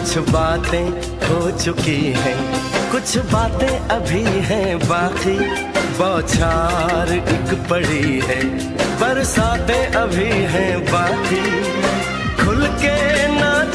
कुछ बातें हो चुकी हैं, कुछ बातें अभी हैं बाकी, बौछार एक पड़ी है, बरसातें अभी हैं बाकी। खुल के ना